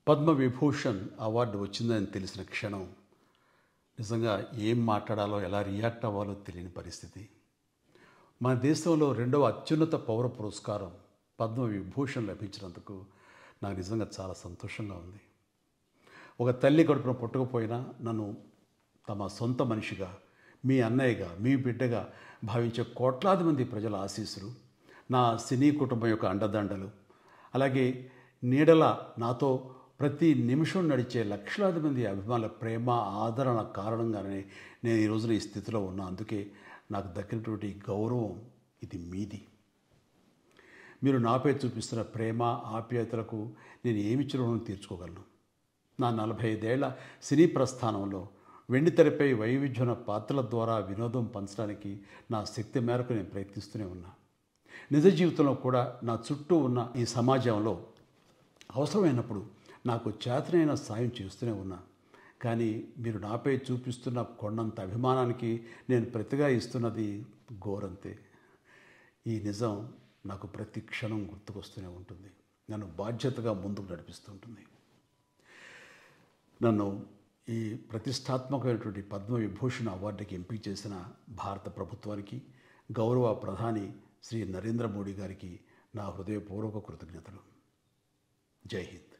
Padma Vibhushan award వచ్చిందని తెలిసిన క్షణం నిజంగా ఏం మాట్లాడాలో ఎలా రియాక్ట్ అవ్వాలో తెలియని పరిస్థితి. మన దేశంలో రెండవ అత్యున్నత పౌర పురస్కారం పద్మ విభూషణ్ లభించినందుకు నాకు నిజంగా చాలా సంతోషంగా ఉంది. ఒక తల్లి కడుపున పుట్టకపోయినా నన్ను తమ సొంత మనిషిగా, మీ అన్నయ్యగా, మీ బిడ్డగా భావించే కోట్లాది మంది ప్రజల ఆశీస్సులు, నా సినీ కుటుంబం యొక్క అండదండలు, అలాగే నీడల నాతో ప్రతి నిమిషం నడిచే లక్షలాది మంది అభిమానుల ప్రేమ, ఆదరణ కారణంగానే నేను ఈ రోజున ఈ స్థితిలో ఉన్నా. అందుకే నాకు దక్కినటువంటి గౌరవం ఇది మీది. మీరు నాపై చూపిస్తున్న ప్రేమ, ఆప్యాయతలకు నేను ఏమి రుణం తీర్చుకోగలను? నా 45 ఏళ్ల సినీ ప్రస్థానంలో వెండితెరపై వైవిధ్యమైన పాత్రల ద్వారా వినోదం పంచడానికి నా శక్తి మేరకు నేను ప్రయత్నిస్తూనే ఉన్నా. నిజ జీవితంలో కూడా నా చుట్టూ ఉన్న ఈ సమాజంలో అవసరమైనప్పుడు నాకు చేతనైన సాయం చేస్తూనే ఉన్నా. కానీ మీరు నాపై చూపిస్తున్న కొండంత అభిమానానికి నేను ప్రతిగా ఇస్తున్నది గోరంతే. ఈ నిజం నాకు ప్రతి క్షణం గుర్తుకొస్తూనే ఉంటుంది, నన్ను బాధ్యతగా ముందుకు నడిపిస్తుంటుంది. నన్ను ఈ ప్రతిష్టాత్మకమైనటువంటి పద్మ విభూషణ్ అవార్డుకి ఎంపిక చేసిన భారత ప్రభుత్వానికి, గౌరవ ప్రధాని శ్రీ నరేంద్ర మోడీ గారికి నా హృదయపూర్వక కృతజ్ఞతలు. జై హింద్.